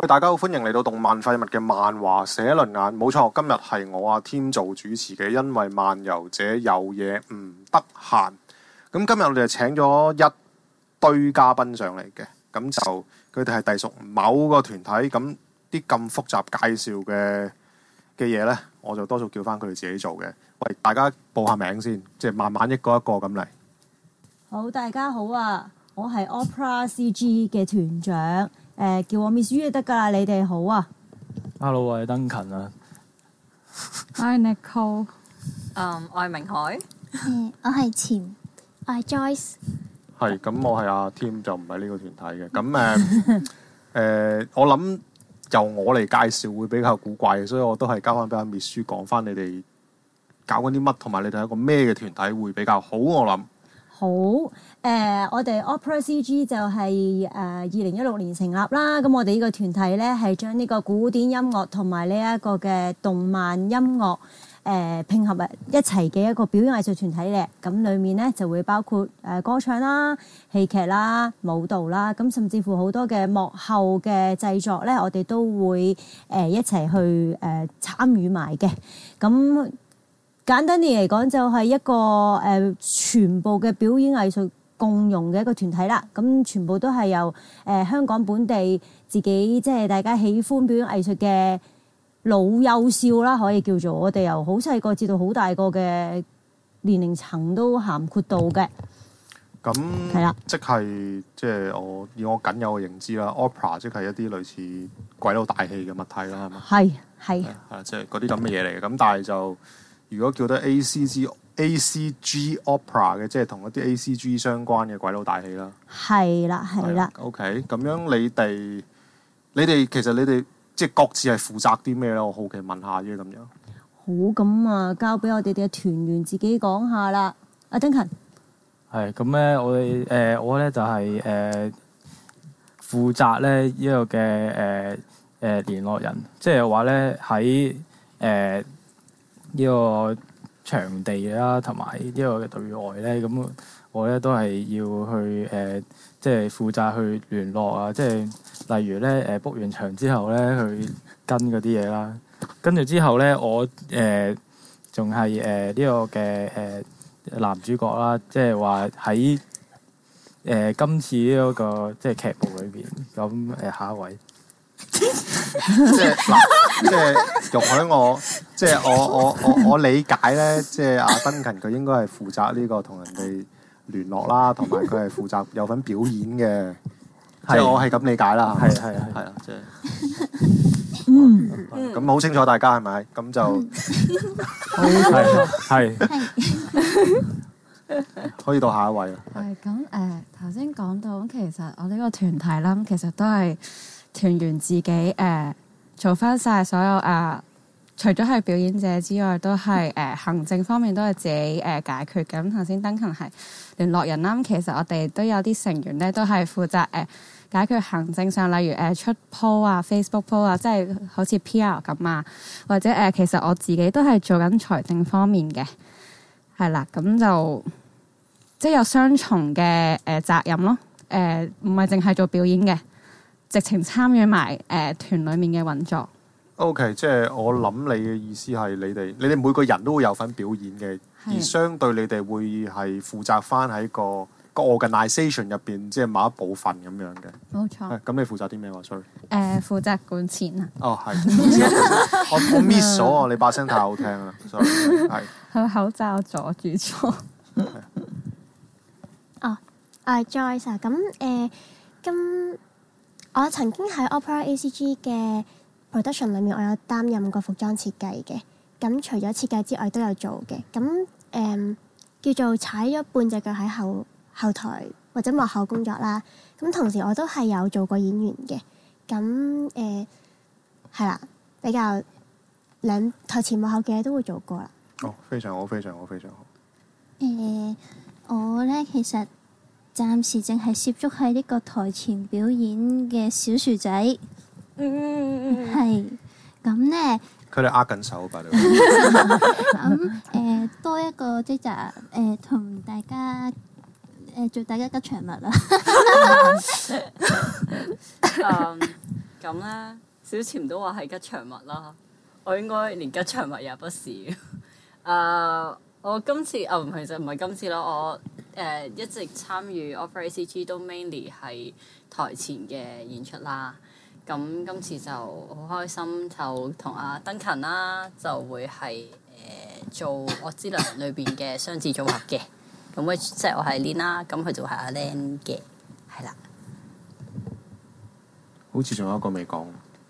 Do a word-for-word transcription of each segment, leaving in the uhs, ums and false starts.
喂，大家好，歡迎嚟到動漫廢物嘅漫畫寫輪眼。冇錯，今日係我阿 Tim 做主持嘅，因為漫遊者有嘢唔得閒。咁今日我哋就請咗一堆嘉賓上嚟嘅，咁就佢哋係隸屬某個團體，咁啲咁複雜介紹嘅嘅嘢呢，我就多數叫翻佢哋自己做嘅。喂，大家報下名先，即係慢慢一個一個咁嚟。 好，大家好啊，我係 Opera C G 嘅團長。誒、呃、叫我 Miss U 就得㗎啦，你哋好啊 ！Hello，我係登勤啊。 我係 Nicole， 嗯，我係明海。 誒，我係潛，我係 Joyce。 係，咁我係阿 Tim 就唔係呢個團體嘅。咁誒誒，我諗由我嚟介紹會比較古怪嘅，所以我都係交翻俾阿 Miss U 講翻你哋搞緊啲乜，同埋你哋係一個咩嘅團體會比較好，我諗。 好，誒、呃，我哋 Opera C G 就係誒二零一六年成立啦。咁我哋呢個團體咧係將呢個古典音樂同埋呢一個嘅動漫音樂誒、呃、拼合一齊嘅一個表演藝術團體嘅。咁裡面咧就會包括誒歌唱啦、戲劇啦、舞蹈啦，咁甚至乎好多嘅幕後嘅製作咧，我哋都會誒、呃、一齊去誒、呃、參與埋嘅。咁簡單啲嚟講，就係一個誒、呃、全部嘅表演藝術共融嘅一個團體啦。咁全部都係由誒、呃、香港本地自己即係大家喜歡表演藝術嘅老幼少啦，可以叫做我哋由好細個至到好大個嘅年齡層都涵括到嘅。 咁係啦， 即係即係我以我僅有嘅認知啦 ，opera 即係一啲類似鬼佬大戲嘅物體啦，係嘛？ 係係係即係嗰啲咁嘅嘢嚟嘅。咁但係就如果叫得 A C G A C G opera 嘅，即係同一啲 A C G 相關嘅鬼佬大戲啦。係啦係啦。 OK，咁樣你哋你哋其實你哋即係各自係負責啲咩咧？我好奇問下啫咁樣。 好，咁啊，交俾我哋嘅團員自己講下啦。阿登勤。 係咁咧，我哋誒、呃、我咧就係、是、誒、呃、負責咧呢、這個嘅誒誒聯絡人，即係話咧喺誒呢個場地啦，同埋呢個嘅對外咧，咁我咧都係要去誒、呃，即係負責去聯絡啊！即係例如咧誒 book 完場之後咧，去跟嗰啲嘢啦。跟住之後咧，我誒仲係誒呢個嘅誒、呃、男主角啦，即係話喺誒今次呢、這個即係劇目裏邊。咁誒下一位。即係嗱，即係容許我，即係我我我我理解咧，即係阿登勤佢應該係負責呢個同人哋聯絡啦，同埋佢係負責有份表演嘅，即係我係咁理解啦。 係係係係啦，即係嗯，咁好清楚大家係咪？咁就係係可以到下一位啦。 係咁誒，頭先講到其實我呢個團體啦，其實都係團員自己誒、呃、做翻晒所有誒、呃，除咗係表演者之外，都係誒、呃、行政方面都係自己誒、呃、解決嘅。咁頭先登勤係聯絡人啦，咁其實我哋都有啲成員咧，都係負責誒、呃、解決行政上，例如誒、呃、出 po 啊、Facebook po 啊，即係好似 P R 咁啊，或者誒、呃、其實我自己都係做緊財政方面嘅，係啦，咁就即係有雙重嘅誒、呃、責任咯。誒唔係淨係做表演嘅。直情參與埋誒團裡面嘅運作。 OK，即係我諗你嘅意思係你哋，你哋每個人都會有份表演嘅，而相對你哋會係負責翻喺個個 organisation 入邊，即係某一部分咁樣嘅。 冇錯。 咁你負責啲咩話 ？sorry。 誒，負責管錢啊。 哦，係。我我 miss 咗啊！你把聲太好聽啦，sorry。係。 佢口罩阻住咗。 哦，我係 Joyce 啊。咁誒，咁。我曾經喺 Opera A C G 嘅 production 裏面，我有擔任過服裝設計嘅。咁除咗設計之外，都有做嘅。咁誒、嗯、叫做踩咗半隻腳喺後後台或者幕後工作啦。咁同時我都係有做過演員嘅。咁誒係啦，比較兩台前幕後嘅都會做過啦。 哦，非常好，非常好，非常好。 誒、呃，我咧其實。暫時淨係涉足喺呢個台前表演嘅小薯仔，嗯，係咁咧。 佢哋握緊手吧？ 咁誒多一個職責誒，同大家誒做大家吉祥物啦。 um, 咁咧，小潛都話係吉祥物啦，我應該連吉祥物也不是。誒、uh, 我今次啊唔係就唔係今次啦，我誒、uh, 一直參與 Opera A C G 都 mainly 係台前嘅演出啦。咁今次就好開心，就同阿 Duncan 啦，就會係誒、呃、做我之良裏邊嘅雙子組合嘅。咁 which 即係我係 Lin 啦，咁佢就係阿 Len 嘅，係啦。 好似仲有一個未講。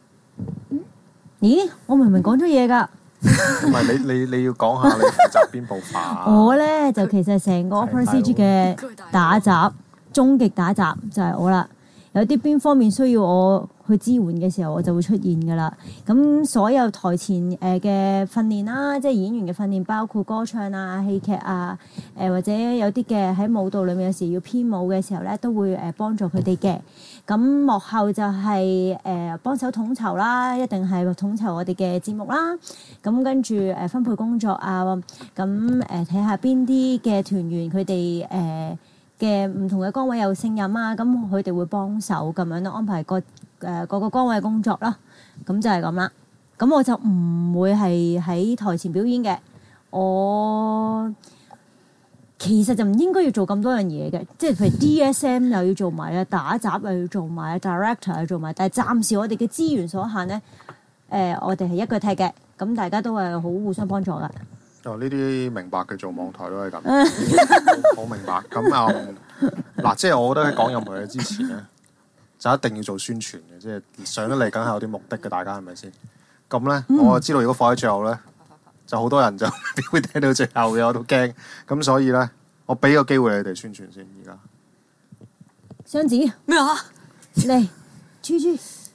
咦？我明明講咗嘢㗎。 唔係你你你要講下你負責邊部法？ 我咧就其實成個 Opera C G 嘅打雜，終極打雜就係我啦。有啲邊方面需要我去支援嘅時候，我就會出現㗎啦。咁所有台前誒嘅訓練啦，即係演員嘅訓練，包括歌唱啊、戲劇啊，誒、呃、或者有啲嘅喺舞蹈裏面有時要編舞嘅時候咧，都會誒幫助佢哋嘅。咁幕後就係誒幫手統籌啦，一定係統籌我哋嘅節目啦。咁跟住誒分配工作啊，咁誒睇下邊啲嘅團員佢哋誒嘅唔同嘅崗位有勝任啊，咁佢哋會幫手咁樣咯，安排個誒各個崗位嘅工作啦。咁就係咁啦。咁我就唔會係喺台前表演嘅。我其實就唔應該要做咁多樣嘢嘅，即係譬如 D S M 又要做埋啊，打雜又要做埋啊 ，director 又要做埋。但係暫時我哋嘅資源所限咧，誒、呃、我哋係一腳踢嘅，咁大家都係好互相幫助噶。 哦，呢啲明白嘅做網台都係咁，好明白。咁啊，嗱、嗯，即係我覺得喺講任何嘢之前咧，就一定要做宣傳嘅，即係上得嚟梗係有啲目的嘅，大家係咪先？咁咧，嗯、我知道如果放喺最後咧，就好多人就會聽到最後嘅，我都驚。咁所以咧，我俾個機會你哋宣傳先。而家雙子咩啊？ 嚟，豬豬，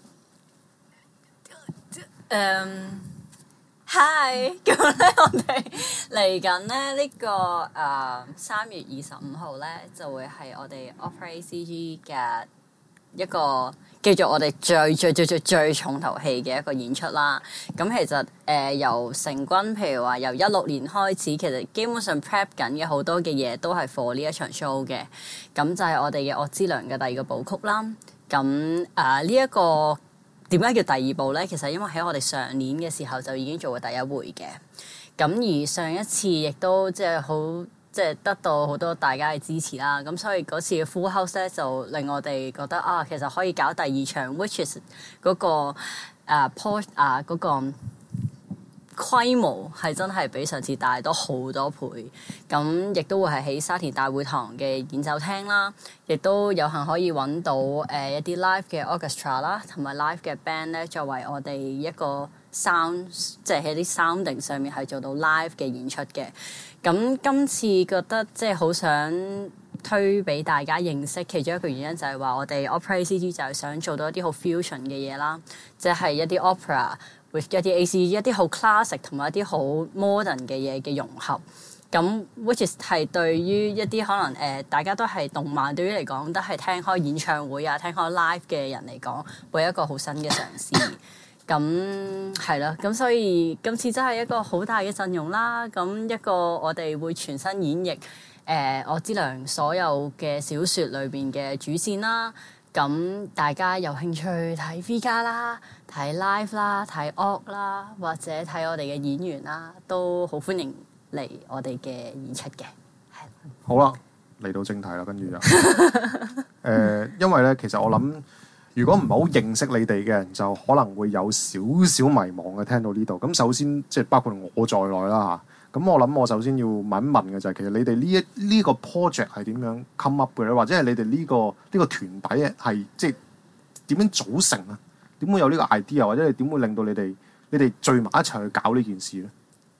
誒。Hi，咁咧我哋嚟緊咧呢、這個誒三、uh, 月二十五號咧就會係我哋 Opera A C G 嘅一個叫做我哋最最最最最重頭戲嘅一個演出啦。咁其實誒、呃、由成軍，譬如話由一六年開始，其實基本上 prep 緊嘅好多嘅嘢都係 for 呢一場 show 嘅。咁就係我哋嘅《我之良》嘅第二個部曲啦。咁誒呢一個。點解叫第二部咧？其實因為喺我哋上年嘅時候就已經做過第一回嘅，咁而上一次亦都即係好即係得到好多大家嘅支持啦。咁所以嗰次嘅 Full House 咧就令我哋覺得啊，其實可以搞第二場 ，which is 嗰、嗰個誒 port 啊嗰個規模係真係比上次大多好多倍。咁亦都會係喺沙田大會堂嘅演奏廳啦，亦都有幸可以揾到誒、呃、一啲 live 嘅 orchestra 啦，同埋 live 嘅 band 咧，作為我哋一個 sound，即係喺啲 sounding 上面係做到 live 嘅演出嘅。咁今次覺得即係好想推俾大家認識，其中一個原因就係話我哋 Opera A C G 就係想做到一啲好 fusion 嘅嘢啦，即係一啲 opera with 一啲 A C G 一啲好 classic 同埋一啲好 modern 嘅嘢嘅融合。咁 which is 係對於一啲可能誒、呃、大家都係動漫，對於嚟講都係聽開演唱會啊、聽開 live 嘅人嚟講，會有一個好新嘅嘗試。咁係咯，咁所以今次真係一個好大嘅陣容啦。咁一個我哋會全新演繹誒、呃、我之良所有嘅小説裏邊嘅主線啦。咁大家有興趣睇 V 家啦、睇 live 啦、睇 op 啦，或者睇我哋嘅演員啦，都好歡迎嚟我哋嘅演出嘅。係好啦，嚟到正題啦，跟住就誒、呃，因為咧，其實我諗，如果唔係好認識你哋嘅人，就可能會有少少迷茫嘅。聽到呢度，咁首先即係包括我在內啦嚇。咁我諗，我首先要問一問嘅就係、是，其實你哋呢一呢、這個 project 係點樣 come up 嘅咧？或者係你哋呢、這個呢、這個團體係即係點樣組成啊？點會有呢個 idea？或者係點會令到你哋你哋聚埋一齊去搞呢件事咧？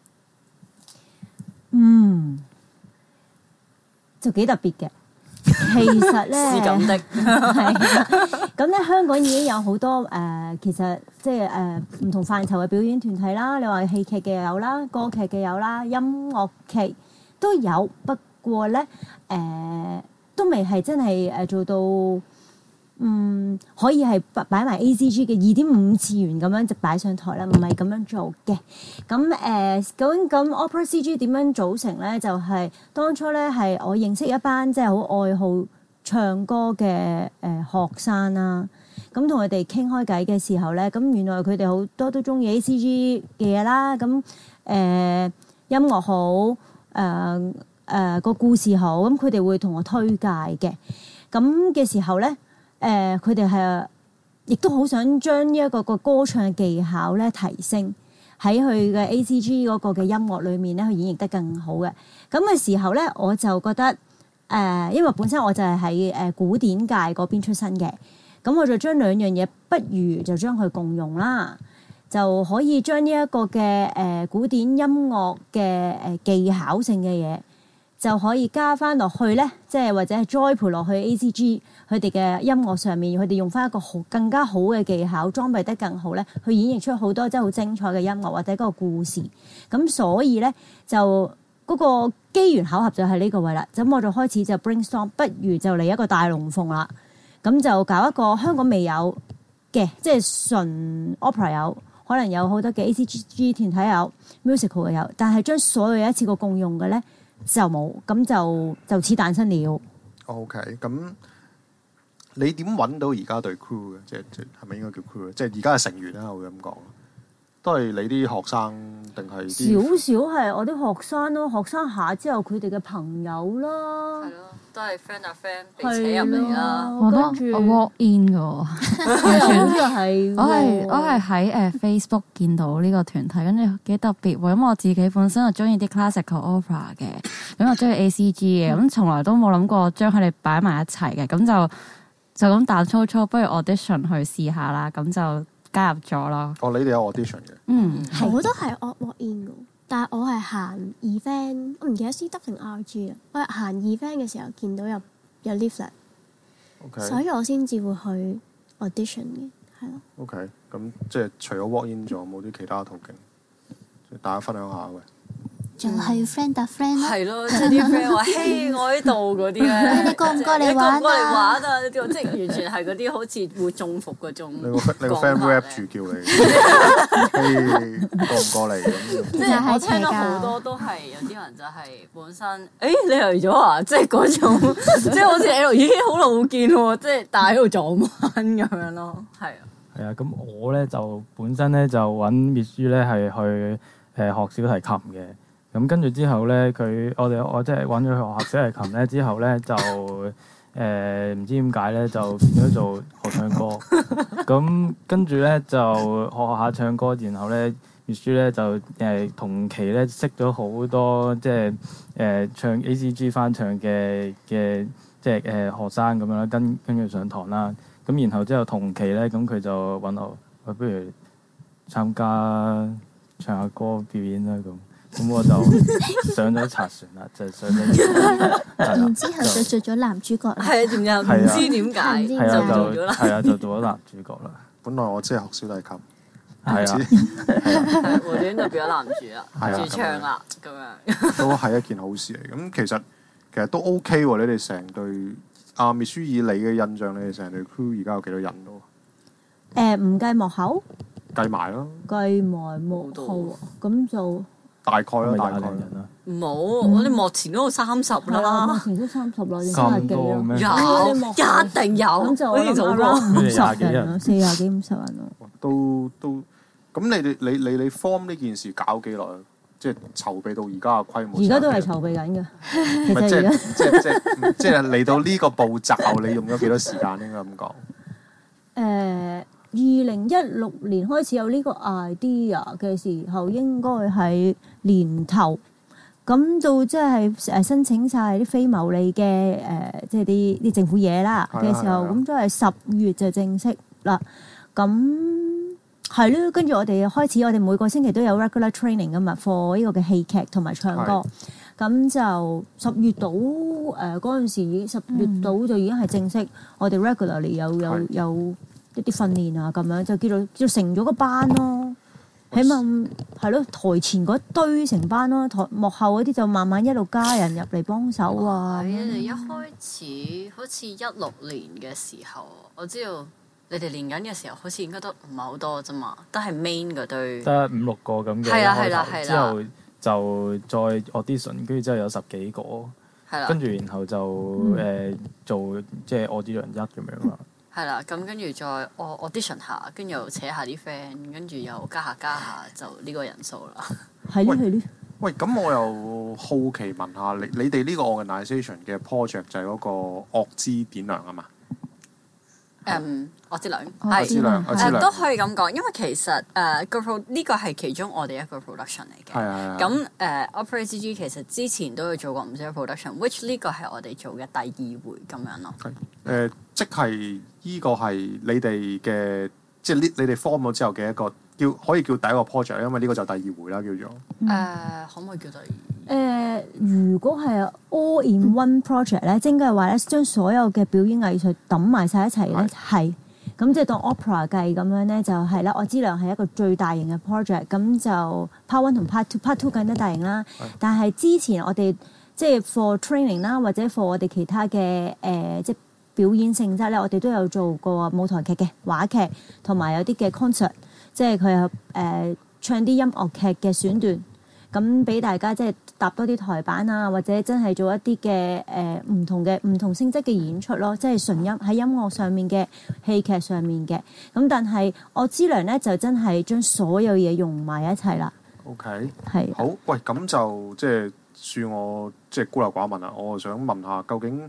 嗯，就幾特別嘅。其實咧， 是咁的， 係咁咧，香港已經有好多誒、呃，其實即係誒唔同範疇嘅表演團體啦。你話戲劇嘅有啦，歌劇嘅有啦，音樂劇都有。不過咧，誒、呃、都未係真係誒做到。嗯，可以係擺埋 A C G 嘅二點五次元咁樣就擺上台啦，唔係咁樣做嘅。咁誒、呃，究竟咁 Opera C G 點樣組成咧？就係、是、當初咧係我認識一班即係好愛好唱歌嘅誒、呃、學生啦。 咁同佢哋傾開偈嘅時候咧，咁原來佢哋好多都中意 A C G 嘅嘢啦。咁誒、呃、音樂好，誒誒個故事好，咁佢哋會同我推介嘅。咁嘅時候咧，誒佢哋係亦都好想將呢一個個歌唱嘅技巧咧提升喺佢嘅 A C G 嗰個嘅音樂裏面咧，去演繹得更好嘅。咁嘅時候咧，我就覺得誒、呃，因為本身我就係喺誒古典界嗰邊出身嘅。咁我就將兩樣嘢，不如就將佢共用啦，就可以將呢一個嘅誒、呃、古典音樂嘅誒技巧性嘅嘢，就可以加翻落去咧，即係或者係栽培落去 A C G 佢哋嘅音樂上面，佢哋用翻一個好更加好嘅技巧，裝備得更好咧，去演繹出好多真係好精彩嘅音樂或者嗰個故事。咁所以咧就嗰、那個機緣巧合就係呢個位啦。咁我就開始就 brainstorm， 不如就嚟一個大龍鳳啦。咁就搞一個香港未有嘅，即係純 opera 有，可能有好多嘅 A C G 團體有 musical 嘅有，但係將所有嘢一次過共用嘅咧就冇，咁就就此誕生了。 OK，咁你點揾到而家隊 crew 嘅？即係即係係咪應該叫 crew？即係而家嘅成員啦，我會咁講，都係你啲學生定係啲？ 少少係我啲學生咯，學生下之後佢哋嘅朋友啦。 係咯，都係 friend 啊 friend 被扯入嚟啦。 我都我 walk in 嘅喎，完全係我係我係喺誒 Facebook 見到呢個團體，跟住幾特別喎。咁我自己本身就中意啲 classical opera 嘅，咁我中意 A C G 嘅，咁從來都冇諗過將佢哋擺埋一齊嘅，咁就就咁彈粗粗，不如 audition 去試下啦，咁就加入咗咯。 哦，你哋有 audition 嘅？ 嗯， 我都係 walk in 嘅，但係我係行 event，我唔記得 C W 定 R G 啦。我係行 event 嘅時候見到有有 leaflet， Okay. 所以我先至會去 audition 嘅，係咯。 OK，咁即係除咗 walk in，仲有冇啲其他途徑？大家分享下嘅。 就係 friend 搭 friend 咯。 係咯，即係啲 friend 話：嘿，我喺度嗰啲咧， 你過唔過嚟玩啊？ 你過唔過嚟玩啊？即係完全係嗰啲好似會中伏嗰種。 你個你個 friend rap 住叫你，嘿，過唔過嚟咁？ 即係我聽到好多都係有啲人就係本身，誒你嚟咗啊！即係嗰種，即係好似 L 已經好耐冇見喎，即係但係喺度撞彎咁樣咯，係啊。 係啊，咁我咧就本身咧就揾 Miss Yu 咧係去誒學小提琴嘅。咁跟住之後咧，佢我哋我即係揾咗佢學小提琴咧，之後咧就誒唔、呃、知點解咧就變咗做學唱歌。咁跟住咧就學下唱歌，然後咧 Miss Yu 咧就誒、呃、同期咧識咗好多即係誒、呃、唱 A C G 翻唱嘅嘅即係誒、呃、學生咁樣啦，跟跟住上堂啦。咁然後之後同期咧，咁佢就揾我，我不如參加唱下歌表演啦咁。咁我就上咗賊船啦，就上咗。 然之後就做咗男主角啦。 係啊，仲有唔知點解係係啊， 就做咗啦。 係啊，就做咗男主角啦。 本來我只係學小提琴， 係啊， 係無端就變咗男主啦， 係啊主唱啦咁樣。 都係一件好事嚟。咁其實其實都 OK 喎。你哋成隊阿 Miss Yu 以你嘅印象，你哋成隊 crew 而家有幾多人咯？ 誒唔計幕後， 計埋咯， 計埋幕後，咁就大概啦，大概廿零人啦。 冇，我哋幕前嗰度三十係啦，幕啦， 前都三十啦，定咁三十幾啦。 多咩有你幕後一定有， 咁就我諗好似做過。 around 五你哋廿幾人十人咯，四廿幾五十人咯。 都都咁。你哋你你你 form 呢件事搞幾耐？即係籌備到而家嘅規模。 而家都係籌備緊嘅。其唔係即係實而家即係即係即係嚟到呢個步驟，你用咗幾多時間應該咁講？ 誒二零一六年開始有呢個 idea 嘅時候，應該係年頭。咁到即係誒申請晒啲非牟利嘅誒、呃，即係啲啲政府嘢啦嘅時候，咁都係十月就正式啦。咁係咯，跟住我哋開始，我哋每個星期都有 regular training 噶嘛，for 呢個嘅戲劇同埋唱歌。咁就十月到誒嗰陣時，十月到就已經係正式，嗯、我哋 regularly 有有有一啲訓練啊，咁樣就叫做叫做成咗個班咯。起碼係咯，台前嗰堆成班咯，台幕後嗰啲就慢慢一路加人入嚟幫手啊。 係啊！你一開始好似一六年嘅時候，我知道你哋練緊嘅時候，好似應該都唔係好多啫嘛，都係 main 嗰堆。 得五六個咁嘅。 係啦係啦係啦。 之後就再 audition，跟住之後有十幾個。 係啦。 跟住然後就誒、呃、做即係 audition 一咁樣啦。 係啦，咁跟住再我 audition 下，跟住又扯下啲 friend，跟住又加下加下，就呢個人數啦。 係呢係呢。 喂，咁我又好奇問下你，你哋呢個 organisation 嘅 project 就係嗰個樂之典良啊嘛？ 誒，我知兩我知兩，我知兩誒都可以咁講，因為其實誒個 pro 呢個係其中我哋一個 production 嚟嘅。 係係係。 咁誒 Opera A C G 其實之前都有做過唔少 production，which 呢個係我哋做嘅第二回咁樣咯。 誒、呃，即係呢個係你哋嘅，即係呢你哋 form 咗之後嘅一個叫可以叫第一個 project，因為呢個就第二回啦，叫做。誒、 呃，可唔可以叫第二？ 誒、呃，如果係 all in one project 咧，即係應該係話咧，將所有嘅表演藝術揼埋晒一齊咧，係咁即係當 opera 計咁樣咧，就係啦。我知良係一個最大型嘅 project，咁就 part one 同 part two，part two 更加大型啦。但係之前我哋即係 for training 啦，或者 for 我哋其他嘅誒、呃、即係表演性質咧，我哋都有做過舞台劇嘅話劇，同埋有啲嘅 concert， 即係佢有誒唱啲音樂劇嘅選段。咁俾大家即係搭多啲台板啊，或者真係做一啲嘅誒唔同嘅唔同性質嘅演出咯，即係純音喺音樂上面嘅戲劇上面嘅。咁但係我知良咧就真係將所有嘢融埋一齊啦。 OK， 係好。喂，咁就即係恕我即係孤陋寡聞啦。我想問下，究竟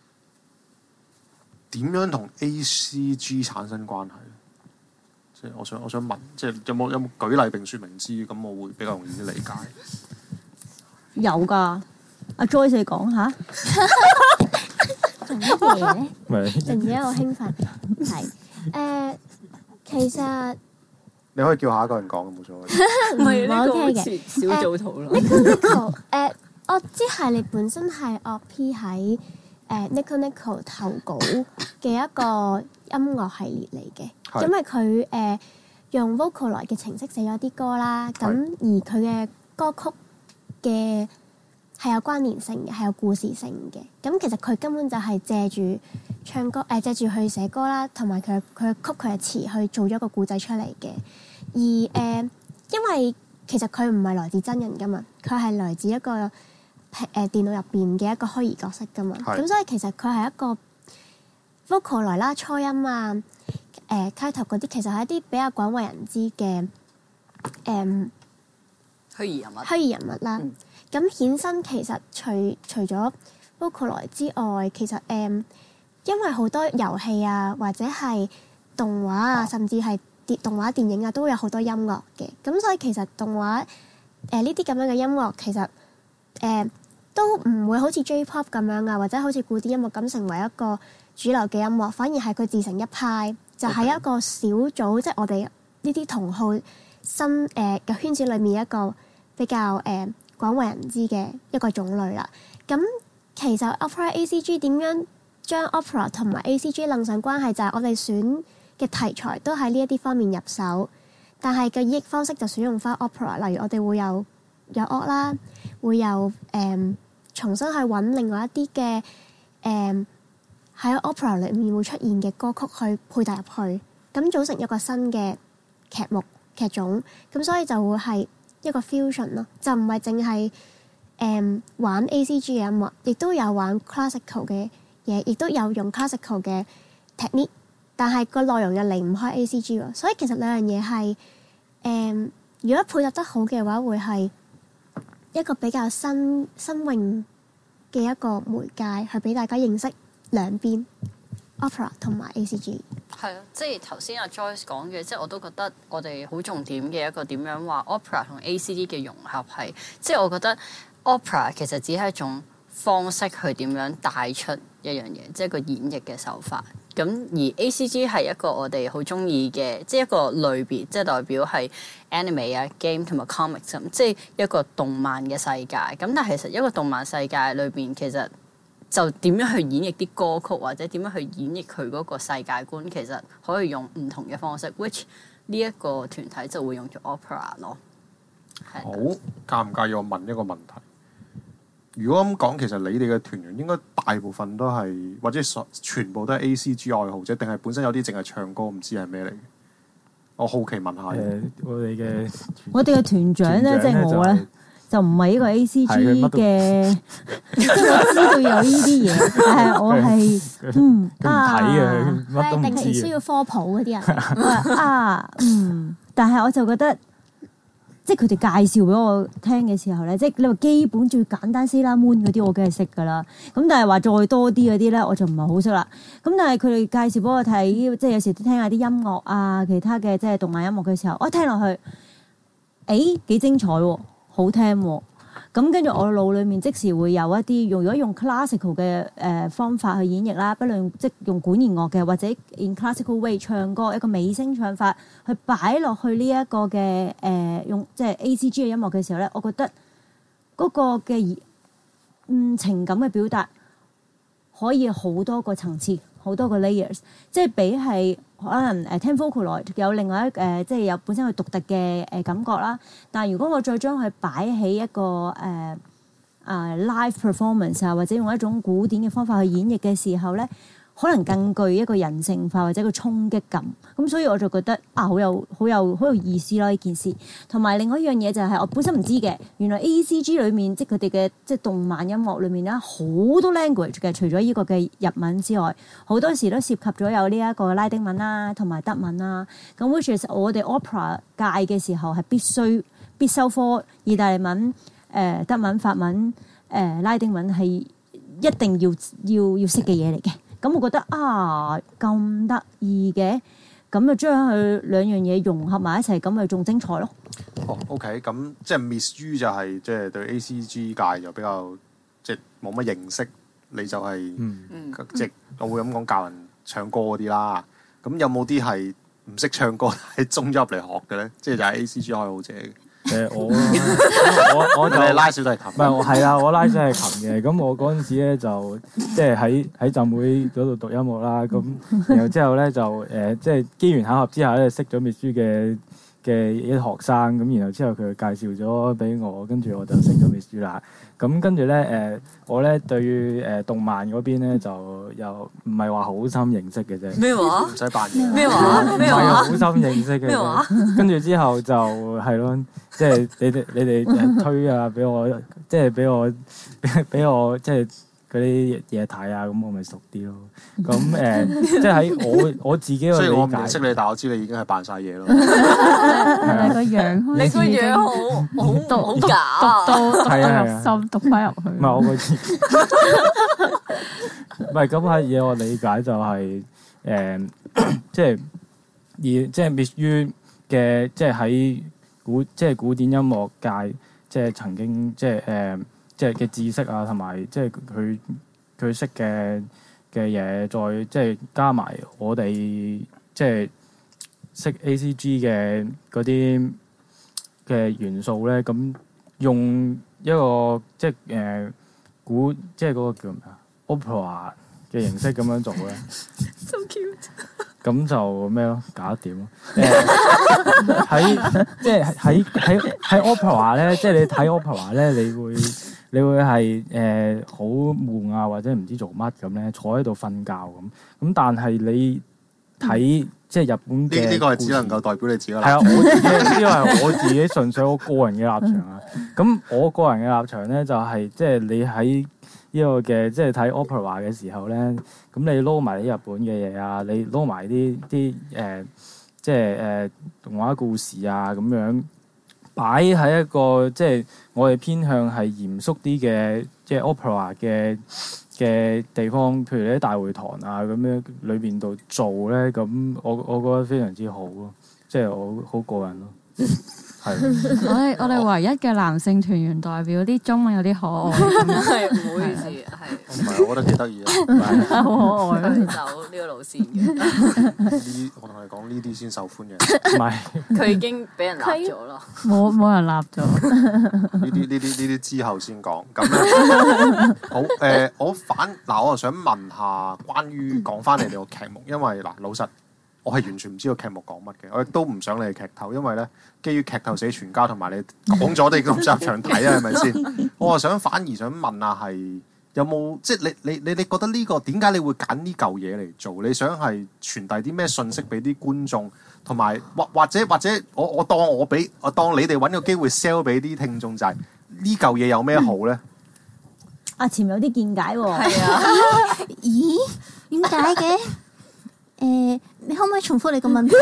點樣同 A C G 產生關係？即係我想我想問，即係有冇有冇舉例並説明之？咁我會比較容易啲理解。 有㗎，阿 Joyce 你講下。 做乜嘢咧？ 咪突然之間好興奮。係誒，其實你可以叫下一個人講，冇所謂。 唔係呢個 OK 嘅好似小組討論。 Nico Nico 誒，我知係你本身係樂 P 喺誒 Nico Nico 投稿嘅一個音樂系列嚟嘅， 係因為佢誒、呃、用 Vocaloid 嘅程式寫咗啲歌啦，咁而佢嘅歌曲嘅係有關聯性嘅，係有故事性嘅。咁其實佢根本就係借住唱歌誒、呃，借住去寫歌啦，同埋佢佢曲佢嘅詞去做咗個故仔出嚟嘅。而誒、呃，因為其實佢唔係來自真人噶嘛，佢係來自一個誒、呃、電腦入邊嘅一個虛擬角色噶嘛。 係咁所以其實佢係一個 Vocaloid 啦、初音啊、誒、呃、開頭嗰啲，其實係一啲比較廣為人知嘅誒。呃虛擬人物。 虛擬人物啦，咁、嗯、衍生其實除除咗 Vocaloid 之外，其實誒、嗯，因為好多遊戲啊，或者係動畫啊，甚至係電動畫電影啊，都有好多音樂嘅。咁所以其實動畫誒呢啲咁樣嘅音樂，其實誒、呃、都唔會好似 J-pop 咁樣啊，或者好似古典音樂咁成為一個主流嘅音樂，反而係佢自成一派，就係、是、一個小組，即係 Okay. 我哋呢啲同好新誒嘅、呃、圈子裏面一個比較誒、呃、廣為人知嘅一個種類啦。咁其實 Opera A C G 點樣將 Opera 同埋 A C G 楞上關係，就係我哋選嘅題材都喺呢一啲方面入手，但係嘅演繹方式就選用翻 Opera。例如我哋會有有樂啦，會有誒、呃、重新去揾另外一啲嘅誒喺 Opera 裏面會出現嘅歌曲去配搭入去，咁組成一個新嘅劇目劇種。咁所以就會係一個 fusion 咯，就唔係淨係誒玩 A C G 嘅音樂，亦都有玩 classical 嘅嘢，亦都有用 classical 嘅 technique， 但係個內容又離唔開 A C G 喎。所以其實兩樣嘢係誒，如果配搭得好嘅話，會係一個比較新新穎嘅一個媒介，去俾大家認識兩邊 opera 同埋 A C G。 係啊，即係頭先阿 Joyce 講嘅，即係我都覺得我哋好重點嘅一個點樣話 opera 同 A C G 嘅融合係，即係我覺得 opera 其實只係一種方式去點樣帶出一樣嘢，即係個演繹嘅手法。咁而 A C G 係一個我哋好中意嘅，即係一個類別，即係代表係 anime 啊、game 同埋 comics，即係一個動漫嘅世界。咁但係其實一個動漫世界裏邊，其實就點樣去演繹啲歌曲，或者點樣去演繹佢嗰個世界觀，其實可以用唔同嘅方式。which 呢一個團體就會用咗 opera 咯。 好，介唔介意我問一個問題？如果咁講，其實你哋嘅團員應該大部分都係，或者全部都係 A C G 愛好者，定係本身有啲淨係唱歌，唔知係咩嚟嘅？我好奇問下。 誒、呃，我哋嘅我哋嘅團長咧，即係我咧， 就唔係一個 A C G 係佢乜都嘅，即係我知道有呢啲嘢，但係我係嗯佢唔睇嘅， 啊佢乜都唔定期需知嘅。 要科普嗰啲人。 啊嗯，但係我就覺得。即係佢哋介紹俾我聽嘅時候咧，即係你話基本最簡單 Sailor Moon 嗰啲我梗係識㗎啦。咁但係話再多啲嗰啲咧，我就唔係好識啦。咁但係佢哋介紹俾我睇，即係有時聽下啲音樂啊，其他嘅即係動漫音樂嘅時候，我聽落去，誒幾精彩喎，好聽喎。咁跟住我腦裏面即時會有一啲用，如果用 classical 嘅誒方法去演繹啦，不論即用管弦樂嘅或者 in classical way 唱歌一個美聲唱法，去擺落去呢一個嘅誒、呃、用即係 A C G 嘅音樂嘅時候咧，我覺得嗰個嘅嗯情感嘅表達可以好多個層次，好多個 layers，即係比係可能誒聽 Vocaloid 有另外一誒、呃，即係有本身佢獨特嘅誒感覺啦。但係如果我再將佢擺喺一個誒啊、呃呃、live performance 啊，或者用一種古典嘅方法去演繹嘅時候咧，可能更具一個人性化或者一個衝擊感。咁所以我就覺得啊，好有好有好有意思咯呢件事。同埋另外一樣嘢就係我本身唔知嘅，原來 A C G 裏面即係佢哋嘅即係動漫音樂裏面咧好多 language 嘅，除咗呢個嘅日文之外，好多時都涉及咗有呢一個拉丁文啦，同埋德文啦。咁 which is 我哋 opera 界嘅時候係必須必修科，意大利文、誒、呃、德文、法文、誒、呃、拉丁文係一定要要要識嘅嘢嚟嘅。咁我覺得啊咁得意嘅，咁就將佢兩樣嘢融合埋一齊，咁咪仲精彩咯。 哦，OK，咁即係 Miss U 就係即係對 A C G 界就比較即係冇乜認識，你就係、 嗯即係我會咁講教人唱歌嗰啲啦。咁有冇啲係唔識唱歌喺中入嚟學嘅咧？即係就係 A C G 愛好者嘅。 誒我我我就你拉小提琴， 唔係我係啊，我拉小提琴嘅。咁我嗰陣時咧就即係喺喺浸會嗰度讀音樂啦。咁然後之後咧就誒、呃、即係機緣巧合之下咧識咗秘書嘅嘅一啲學生。咁然後之後佢介紹咗俾我，跟住我就識咗秘書啦。咁跟住咧誒我咧對於誒動漫嗰邊咧就又唔係話好深認識嘅啫。 咩話唔？使扮嘢。 咩話？咩唔係話好？深認識嘅咩話啫。跟住之後就係咯，即係你哋你哋誒推啊，俾我即係俾我俾俾我即係嗰啲嘢睇啊，咁我咪熟啲咯。咁誒、呃，即係喺我我自己嘅雖然我唔理解， 認識你，但我知你已經係扮晒嘢咯。 你個樣好似你個樣好好好假啊！ 到讀係啊係啊入心，讀翻入去。 唔係我個字，唔係咁喺嘢我理解就係、是、誒、呃，即係而即係 Miss U 嘅，即係喺古即係古典音樂界，即係曾經即係誒、呃，即係嘅知識啊，同埋即係佢佢識嘅嘅嘢，再即係加埋我哋即係識 A C G 嘅嗰啲嘅元素咧，咁用一個即係誒、呃、古即係嗰個叫咩啊 opera 嘅形式咁樣做咧。 So cute。 咁就咩咯，搞得掂咯。誒喺即係喺喺喺 opera 咧，即係你睇 opera 咧，你會你會係誒好悶啊，或者唔知做乜咁咧，坐喺度瞓覺咁。咁但係你睇即係日本嘅呢呢個係只能夠代表你自己嘅立係啊， 場。 我自己呢個係我自己純粹我個人嘅立場啊。咁我個人嘅立場咧就係、是、即係你喺呢個嘅即係睇 opera 嘅時候咧，咁你撈埋啲日本嘅嘢啊，你撈埋啲啲誒即係誒、呃、動畫故事啊咁樣擺喺一個即係我哋偏向係嚴肅啲嘅即係 opera 嘅嘅地方，譬如你喺大會堂啊咁樣裏邊度做咧，咁我我覺得非常之好咯，即係我好過癮咯。係， 我哋我哋唯一嘅男性團員代表啲中文有啲可愛， 係唔好意思，係唔係，我覺得幾得意啊！ 好可愛。 佢走呢個路線嘅， 呢我同你講呢啲先受歡迎，呢唔係佢已經俾人立咗咯。 冇冇人立咗。 啲呢啲呢啲之後先講。咁咧好誒、呃，我反嗱，我就想問下關於講翻你哋個劇目，因為嗱老實。我係完全唔知道劇目講乜嘅，我亦都唔想你哋劇透，因為咧基於劇透死全家同埋你講咗，你都唔使入場睇啊，係咪先？我係想反而想問下係有冇即係你你你你覺得呢、呢個點解你會揀呢嚿嘢嚟做？你想係傳遞啲咩信息俾啲觀眾，同埋或或者或者我我當我俾我當你哋揾個機會 sell 俾啲聽眾就係、是、 呢嚿嘢有咩好咧？ 阿潛有啲見解喎。 係啊， 咦？點解嘅？誒，你可唔可以重複你個問題？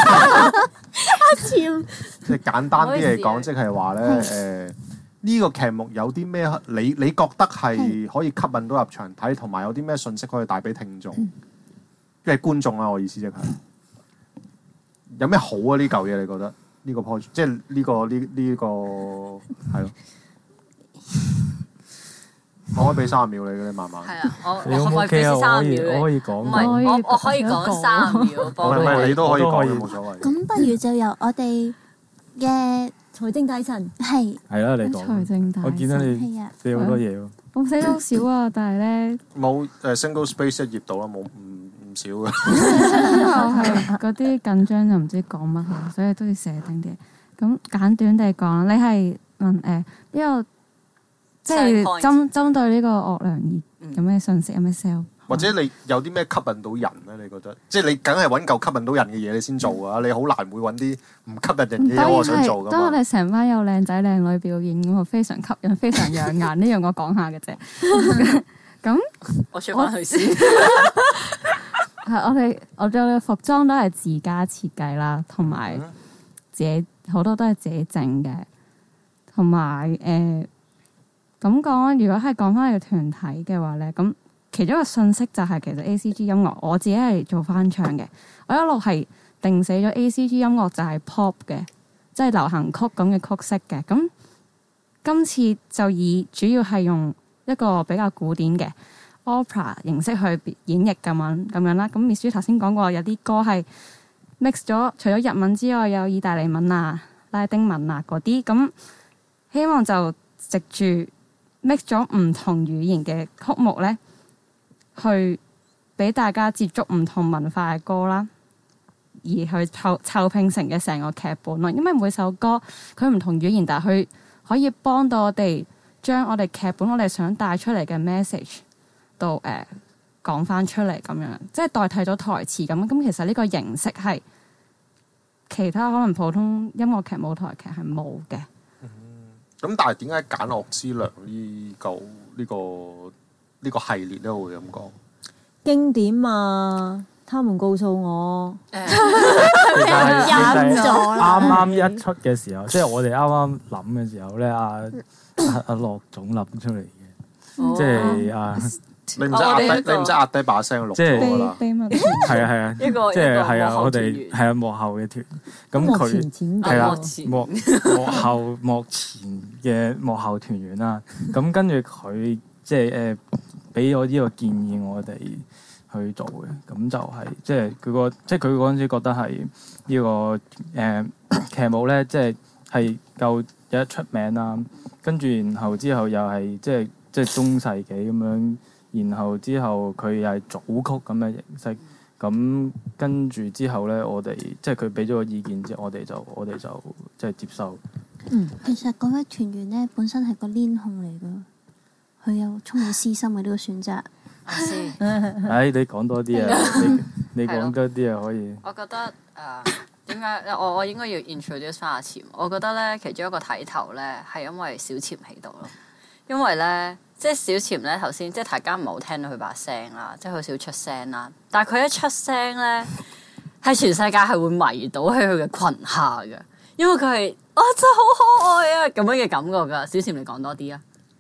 即係簡單啲嚟講， 唔好意思即係話咧誒，呢個劇目有啲咩？你你覺得係可以吸引到入場睇，同埋有啲咩信息可以帶俾聽眾，即係觀眾啊！我意思即係有咩好啊？呢嚿嘢你覺得呢個 project，即係呢個呢呢個係咯？我可以俾三十秒你嘅，你慢慢。 係啊，我你好唔我可唔可以俾 OK 啊？我可以三秒你？ 我可以講唔係， 可以我我可以講三秒， 唔幫係唔係，你都可以講， 我都可以冇所謂。 咁不如就由我哋嘅財政大臣係係啦，你財講。 政大我見到你係啊， 寫好多嘢喎。 我寫得好少啊，但係咧， 冇誒 single space 一頁到啦，冇唔唔少嘅。 我係嗰啲緊張就唔知講乜好，所以都要寫定啲。咁簡短地講，你係問誒呢個即係 Selling point 針針對呢個樂良兒嗯有咩信息，有咩 sell？ 或者你有啲咩吸引到人咧？你覺得？即係你梗係揾嚿吸引到人嘅嘢你先做啊！你好難會揾啲唔吸引人嘅嘢我想做噶當我嘛。 哋成班有靚仔靚女表演咁，我非常吸引、非常養眼，呢樣我講下嘅啫。咁我出翻去先。 係我哋我哋嘅服裝都係自家設計啦，同埋自己好多都係自己整嘅，同埋誒咁講。如果係講翻你嘅團體嘅話咧，咁其中一個信息就係其實 A C G 音樂，我自己係做翻唱嘅。我一路係定死咗 A C G 音樂就係 pop 嘅，即係流行曲咁嘅曲式嘅。咁今次就以主要係用一個比較古典嘅 opera 形式去演繹咁樣咁樣啦。咁 Miss 頭先講過有啲歌係 mix 咗，除咗日文之外，有意大利文啊、拉丁文啊嗰啲。咁希望就藉住 mix 咗唔同語言嘅曲目咧，去俾大家接觸唔同文化嘅歌啦，而去湊湊拼成嘅成個劇本咯。因為每首歌佢唔同語言，但係佢可以幫到我哋將我哋劇本我哋想帶出嚟嘅 message 到誒講翻出嚟咁樣，即係代替咗台詞咁。咁其實呢個形式係其他可能普通音樂劇、舞台劇係冇嘅。 咁但係點解揀樂之良呢嚿呢個呢個系列咧？我會咁講。 經典啊！他們告訴我， 誒其實係其實係咗啦啱啱一出嘅時候，即係我哋啱啱諗嘅時候咧，阿阿阿樂總諗出嚟嘅，即係啊， 你唔使壓低， 我哋呢個你唔使壓低把聲錄即係咗啦。 秘密係啊係啊， 一個即係係啊， 一個幕後我團員哋係啊幕後嘅團，咁幕佢前前係啦幕前幕幕後幕前嘅幕後團員啦，咁跟住佢即係誒俾咗呢個建議我哋去做嘅，咁就係、即係佢個即係佢嗰陣時覺得係呢、這個誒、呃、劇目咧，即係係夠有得出名啦，跟住然後之後又係即係即係中世紀咁樣，然後之後佢又係組曲咁嘅形式，咁跟住之後咧，我哋即係佢俾咗個意見之後，我哋就我哋就即係接受。 嗯，其實嗰位團員咧本身係個攣控嚟噶，佢有充滿私心嘅呢個選擇。 先。 唉、你講多啲啊！你你講多啲啊，可以。 我覺得誒點解我我應該要 introduce 翻阿潛？我覺得咧其中一個睇頭咧係因為小潛喺度咯，因為咧即係小潛咧頭先即係大家唔好聽到佢把聲啦，即係好少出聲啦，但係佢一出聲咧係全世界係會迷倒喺佢嘅裙下嘅，因為佢係啊真係好可愛啊咁樣嘅感覺㗎。小潛你講多啲啊！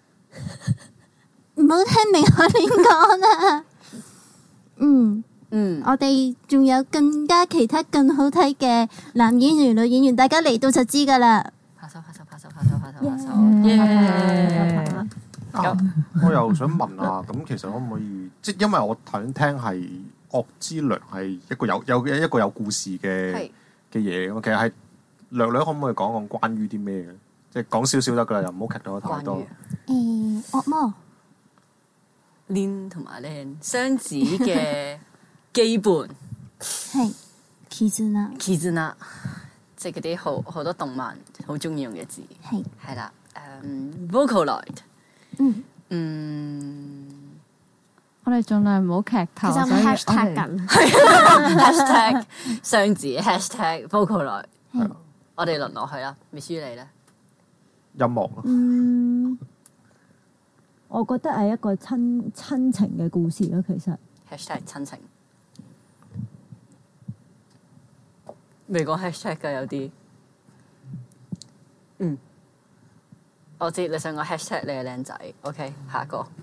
唔好聽明我點講啦。嗯， 嗯， 我哋仲有更加其他更好睇嘅男演員、女演員，大家嚟到就知噶啦。 拍手拍手拍手拍手拍手拍手， 耶！ 啊我又想問下，咁其實可唔可以即係因為我頭先聽係樂之良係一個有有一個有故事嘅係嘅嘢咁，其實係略略可唔可以講講關於啲咩嘅？即係講少少得噶啦，又唔好劇到太多關於。 誒，惡魔 Lin 同埋 Len 雙子嘅基本係 Kizuna 其實啦，即係嗰啲好好多動漫好中意用嘅字， 係係啦，誒 Vocaloid， 嗯嗯我哋盡量唔好劇透， 其實我所以 hashtag 我哋緊。 ，hashtag 雙子 hashtag Vocaloid， 係我哋輪落去啦，Miss 你咧， 樂咯。 嗯，我覺得係一個親親情嘅故事咯，其實。 hashtag 親情，未講 hashtag 㗎有啲。嗯，我知你想講 hashtag 你係靚仔。OK， 下一個。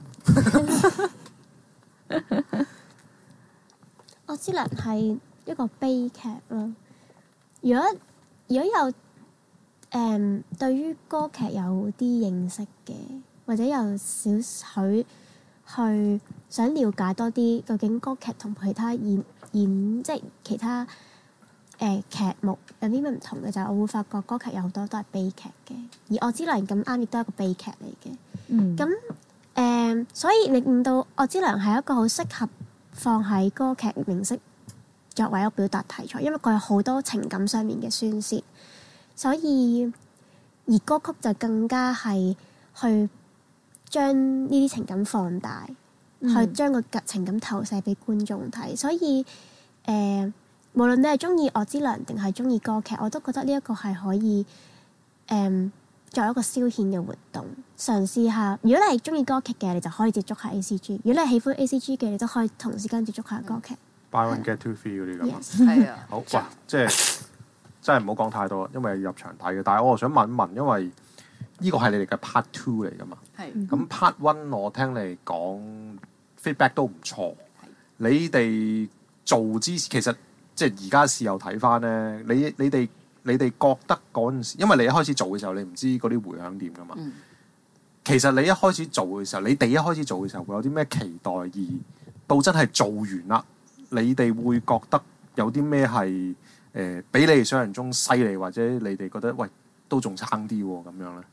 我知能係一個悲劇咯。如果如果有誒、嗯、對於歌劇有啲認識嘅，或者有少許去想了解多啲，究竟歌劇同其他演演即係其他誒、呃、劇目有啲咩唔同嘅，就係、我會發覺歌劇有好多都係悲劇嘅，而我知能咁啱亦都係一個悲劇嚟嘅。 嗯。 咁誒、呃，所以令到我知良係一個好適合放喺歌劇形式作為一個表達題材，因為佢有好多情感上面嘅宣泄，所以而歌曲就更加係去將呢啲情感放大， 嗯、 去將個情感投射俾觀眾睇。所以誒、呃，無論你係中意我知良定係中意歌劇，我都覺得呢一個係可以誒、呃、作為一個消遣嘅活動，嘗試下。如果你係中意歌劇嘅，你就可以接觸下 A C G；如果你係喜歡 A C G 嘅，你都可以同時間接觸下歌劇。 Buy one get two free 嗰啲咁啊。 係啊。 好，哇！即係真係唔好講太多，因為要入場睇嘅。但係我想問一問，因為呢個係你哋嘅 part two 嚟㗎嘛？ 係。 咁 part one 我聽你講 feedback 都唔錯。你哋做之前，其實即係而家事後睇翻咧，你你哋你哋覺得嗰陣時，因為你一開始做嘅時候，你唔知嗰啲迴響點㗎嘛。 嗯。 其實你一開始做嘅時候，你哋一開始做嘅時候會有啲咩期待？而到真係做完啦，你哋會覺得有啲咩係誒比你哋想象中犀利，或者你哋覺得喂都仲差啲喎咁樣咧？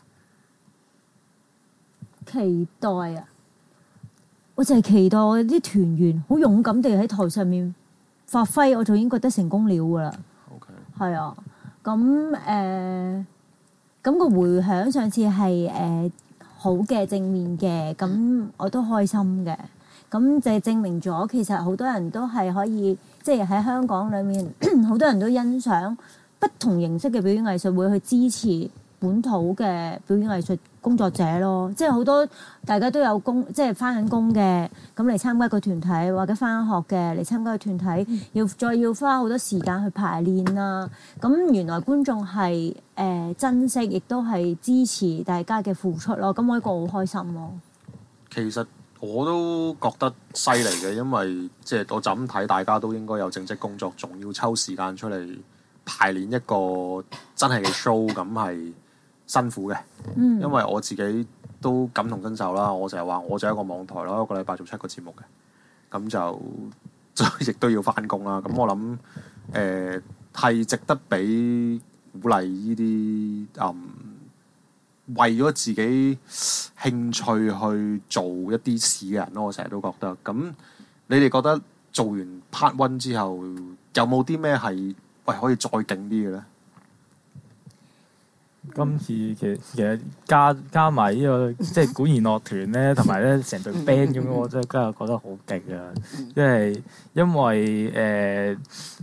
期待啊！我就係期待我啲團員好勇敢地喺台上面發揮，我就已經覺得成功了㗎啦。 OK。係啊，咁誒，咁、呃咁個迴響上次係誒、呃、好嘅正面嘅，咁我都開心嘅。咁就係證明咗，其實好多人都係可以，即係喺香港裏面，好多人都欣賞不同形式嘅表演藝術，會去支持本土嘅表演藝術工作者咯。即係好多大家都有工，即係返緊工嘅，咁嚟參加個團體，或者返學嘅嚟參加個團體，要再要花好多時間去排練啦。咁原來觀眾係誒、呃、珍惜，亦都係支持大家嘅付出咯。咁我呢個好開心咯。 其實我都覺得犀利嘅，因為即係我就咁睇，大家都應該有正職工作，仲要抽時間出嚟排練一個真係嘅 show，咁係辛苦嘅。 嗯， 因為我自己都感同身受啦。我就係話，我就係一個網台啦，一個禮拜做七個節目嘅，咁就亦都要翻工啦。咁我諗誒係值得俾鼓勵呢啲嗯。為咗自己興趣去做一啲事嘅人咯，我成日都覺得。咁你哋覺得做完 part one 之後，有冇啲咩係喂可以再勁啲嘅咧？ 今次其實其實加加埋呢個即係管弦樂團咧，同埋咧成隊 band 咁樣，我真係今日覺得好勁啊！因為因為誒、呃、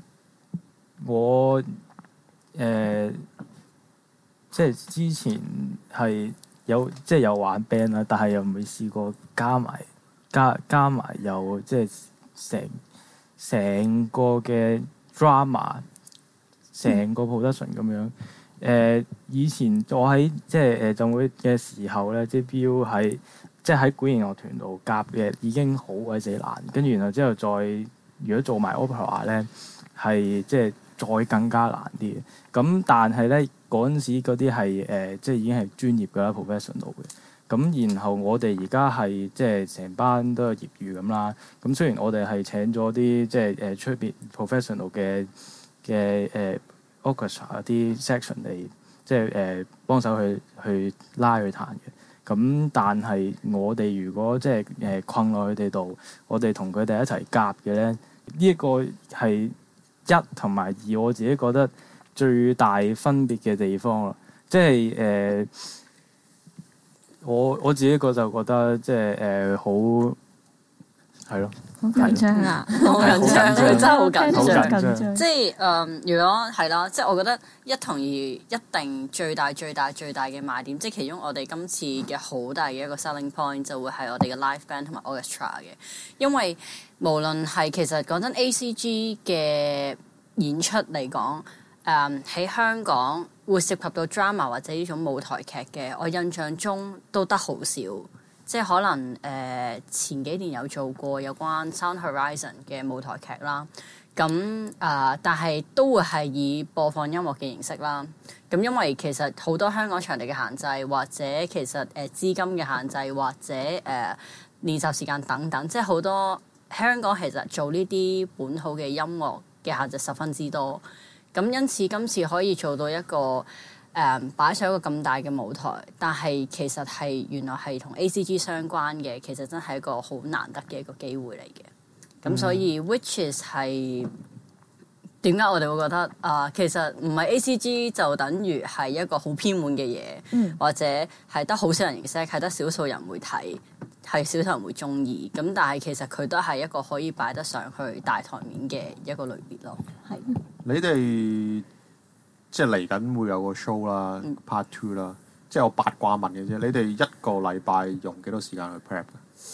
我誒。呃即係之前係有即係有玩 band 啦，但係又未試過加埋加加埋有即係成成個嘅 drama，成個 production 咁樣。誒、呃、以前我喺即係誒浸會嘅時候咧，即係 Bill 喺即係喺管弦樂團度夾嘅已經好鬼死難，跟住然後之後再如果做埋 opera 咧，係即係再更加難啲嘅。咁但係咧。嗰陣時嗰啲係誒，即係已經係專業㗎啦 professional 嘅。咁然後我哋而家係即係成班都有業餘咁啦。咁雖然我哋係請咗啲即係誒出邊 professional 嘅嘅誒 orchestra 啲 section 嚟，即係誒幫手去去拉去彈嘅。咁但係我哋如果即係誒困落佢哋度，我哋同佢哋一齊夾嘅咧，呢一個係一同埋二，我自己覺得最大分別嘅地方咯，即係誒、呃，我我自己個就覺得即係誒好係咯， 好緊張啊！ 好緊張，佢真係好緊好張。 緊張。 即係誒、嗯，如果係啦，即係我覺得一同二一定最大、最大、最大嘅賣點，即係其中我哋今次嘅好大嘅一個 selling point 就會係我哋嘅 live band 同埋 orchestra 嘅，因為無論係其實講真 A C G 嘅演出嚟講，誒、嗯、喺香港會涉及到 drama 或者呢種舞台劇嘅，我印象中都得好少。即係可能誒、呃、前幾年有做過有關 Sound Horizon 嘅舞台劇啦，咁啊、呃，但係都會係以播放音樂嘅形式啦。咁因為其實好多香港場地嘅限制，或者其實誒、呃、資金嘅限制，或者誒、呃、練習時間等等，即係好多香港其實做呢啲本土嘅音樂嘅限制十分之多。咁因此今次可以做到一個誒擺上一個咁大嘅舞台，但係其實係原來係同 A C G 相關嘅，其實真係一個好難得嘅一個機會嚟嘅。咁、嗯、所以 which is 係點解我哋會覺得啊、呃，其實唔係 A C G 就等於係一個好偏門嘅嘢， 嗯、 或者係得好少人認識，係得少數人會睇，係少數人會中意。咁但係其實佢都係一個可以擺得上去大台面嘅一個類別咯。係你哋。即係嚟緊會有個 show 啦、嗯、，part two 啦。即係我八卦問嘅啫，你哋一個禮拜用幾多時間去 prep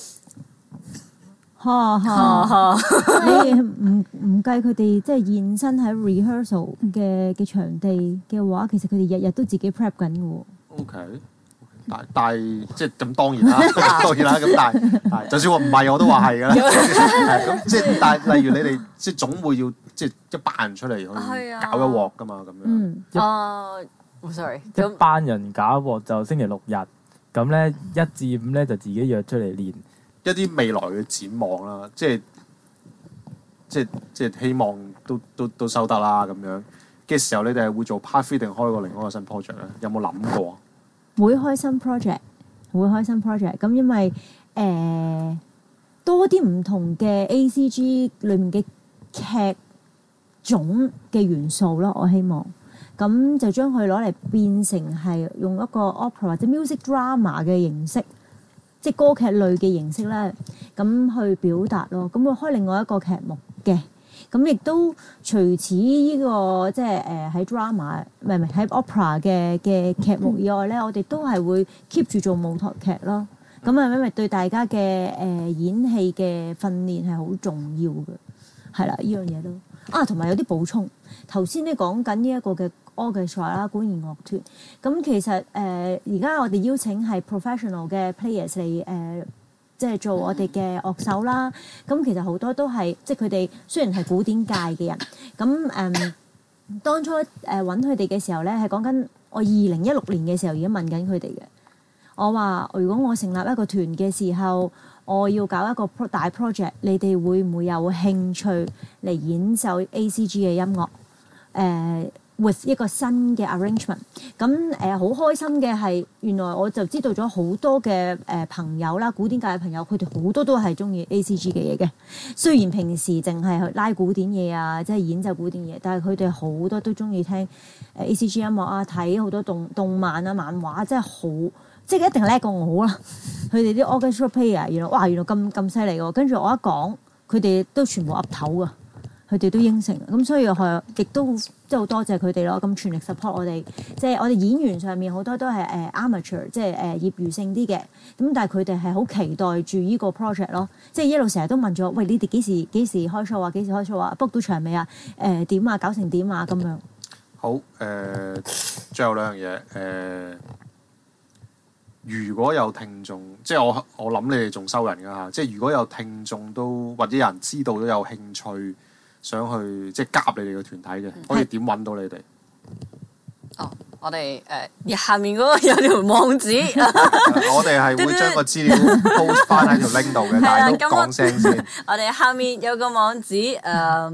嚇嚇，你唔唔計佢哋即係現身喺 rehearsal 嘅嘅場地嘅話，其實佢哋日日都自己 prep 緊嘅喎。 OK，但但係即係咁當然啦，當然啦。咁但係係，就算我唔係我都話係㗎啦。咁即係但係例如你哋即係總會要。即係一班人出嚟去搞一鑊㗎嘛，咁樣。 嗯。 啊、uh,，sorry。 一班人搞一鑊就星期六日，咁咧一至五咧就自己約出嚟練。 一啲未來嘅展望啦，即係即係即係希望都都都收得啦咁樣嘅時候，你哋係會做 part three定開個另一個新 project 咧？有冇諗過？ 會開新 project，會開新 project。咁因為誒、呃、多啲唔同嘅 A C G 裏面嘅劇種嘅元素咯，我希望咁就將佢攞嚟變成係用一個 opera 或者 music drama 嘅形式，即係歌劇類嘅形式咧，咁去表達咯。咁會開另外一個劇目嘅，咁亦都除此呢、這個即係誒喺 drama 唔係唔係喺 opera 嘅嘅劇目以外咧，我哋都係會 keep 住做舞台劇咯。咁啊，因為對大家嘅誒、呃、演戲嘅訓練係好重要嘅，係啦，呢樣嘢都。啊，同埋有啲補充。頭先咧講緊呢一個嘅 orchestra 啦，管弦樂團。咁其實誒而家我哋邀請係 professional 嘅 players 嚟誒、呃，即係做我哋嘅樂手啦。咁其實好多都係即係佢哋雖然係古典界嘅人，咁誒、呃、當初誒揾佢哋嘅時候咧，係講緊我二零一六年嘅時候已經問緊佢哋嘅。我話如果我成立一個團嘅時候，我要搞一個大 project，你哋會唔會有興趣嚟演奏 A C G 嘅音樂？誒、呃、with 一個新嘅 arrangement。咁誒好開心嘅係，原來我就知道咗好多嘅誒、呃、朋友啦，古典界嘅朋友，佢哋好多都係中意 A C G 嘅嘢嘅。雖然平時淨係去拉古典嘢啊，即係演奏古典嘢，但係佢哋好多都中意聽誒 A C G 音樂啊，睇好多動動漫啊、漫畫，真係好。即係一定叻過我啦！佢哋啲 orchestra player 原來哇，原來咁咁犀利喎！跟住我一講，佢哋都全部岌頭噶，佢哋都應承。咁所以係亦都即係好多謝佢哋咯。咁全力 support 我哋，即係我哋演員上面好多都係誒 amateur，即係誒業餘性啲嘅。咁但係佢哋係好期待住呢個 project 咯。即係一路成日都問咗，喂，你哋幾時幾時開 show 啊？幾時開 show 啊？book 到場未啊？誒點啊？搞成點啊？咁樣。 好誒、呃，最後兩樣嘢誒。呃如果有聽眾，即係我我諗你哋仲收人㗎嚇，即係如果有聽眾都或者有人知道都有興趣想去即係加入你哋嘅團體嘅，可以點揾到你哋？ 哦，我哋誒、呃、下面嗰個有條網址， 我哋係會將個資料 post 翻喺條 link 度嘅，但係都講聲先。 我哋下面有個網址誒。呃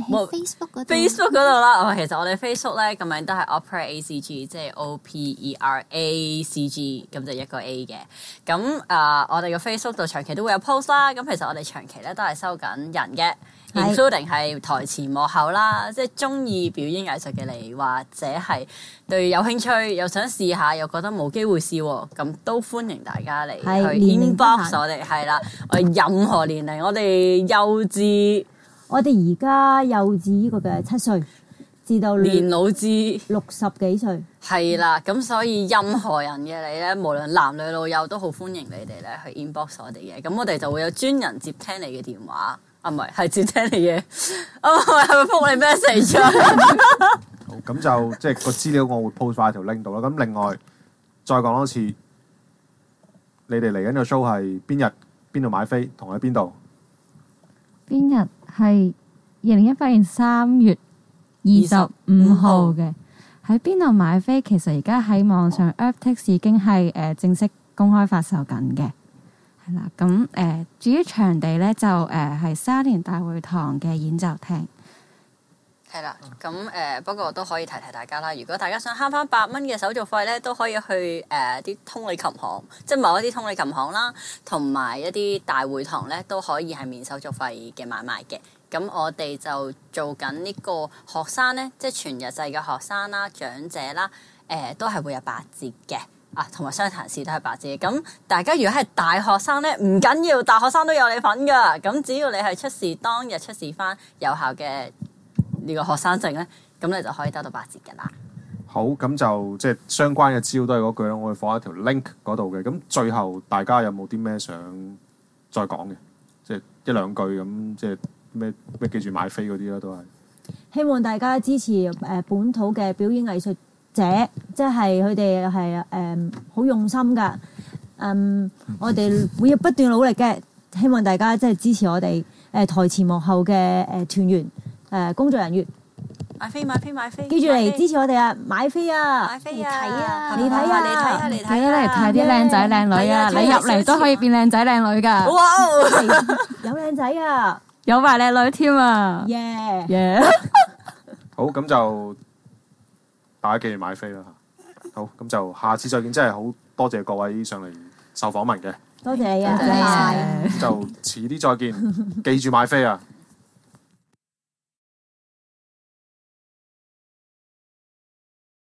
冇 Facebook 嗰度 Facebook 嗰度啦。哦，其實我哋 Facebook 咧咁樣都係 Opera A C G，即係 O P E R A C G，咁就一個 A 嘅。咁啊、呃，我哋嘅 Facebook 度長期都會有 post 啦。咁其實我哋長期咧都係收緊人嘅。including 係台前幕後啦，即係中意表演藝術嘅你，或者係對有興趣又想試下，又覺得冇機會試喎，咁都歡迎大家嚟去 inbox 我哋，係啦，我哋任何年齡，我哋幼稚， 我哋而家幼稚呢個嘅七歲至到年老至六十幾歲， 係啦，咁所以任何人嘅你咧，無論男女老幼都好歡迎你哋咧去 inbox 我哋嘅，咁我哋就會有專人接聽你嘅電話。啊，唔係，係接聽你嘅。啊，係咪覆你 message 啊？ 好，咁就即係個資料，我會 post 翻喺條 link 度啦。咁另外再講多次，你哋嚟緊個 show 係邊日、邊度買飛，同喺邊度？ 邊日係二零一八年三月二十五號嘅。喺邊度買飛？其實而家喺網上 Aptix 已經係誒正式公開發售緊嘅。係啦，咁誒、呃，至於場地咧，就誒係沙田大會堂嘅演奏廳。 係啦，咁誒、呃、不過都可以提提大家啦。如果大家想慳翻八蚊嘅手續費咧，都可以去誒啲、呃、通利琴行，即係某一啲通利琴行啦，同埋一啲大會堂咧，都可以係免手續費嘅買賣嘅。咁我哋就做緊呢個學生咧，即係全日制嘅學生啦、長者啦，誒、呃、都係會有八折嘅。啊，同埋商談試都係八折。咁大家如果係大學生咧，唔緊要，大學生都有你份噶。咁只要你係出示當日出示翻有效嘅呢個學生證咧，咁你就可以得到八折噶啦。 好，咁就即係相關嘅資料都係嗰句啦，我會放喺條 link 嗰度嘅。咁最後大家有冇啲咩想再講嘅？即係一兩句咁，即係咩咩記住買飛嗰啲啦，都係希望大家支持誒本土嘅表演藝術者，即係佢哋係誒好用心噶，嗯，我哋會要不斷努力嘅，希望大家即係支持我哋誒台前幕後嘅誒團員誒工作人員， 買飛買飛買飛， 記住嚟支持我哋啊！買飛啊！ 買飛啊！ 嚟睇啊！ 嚟睇啊！ 嚟睇啊！嚟睇記得嚟睇啲靚仔靚女啊！你入嚟都可以變靚仔靚女噶， 哇！ 有靚仔啊！ 有埋靚女添啊！ 耶耶！ 好，咁就大家記住買飛啦嚇。好，咁就下次再見，真係好多謝各位上嚟受訪問嘅。 多謝你啊！ 多謝你啊就遲啲再見，記住買飛啊！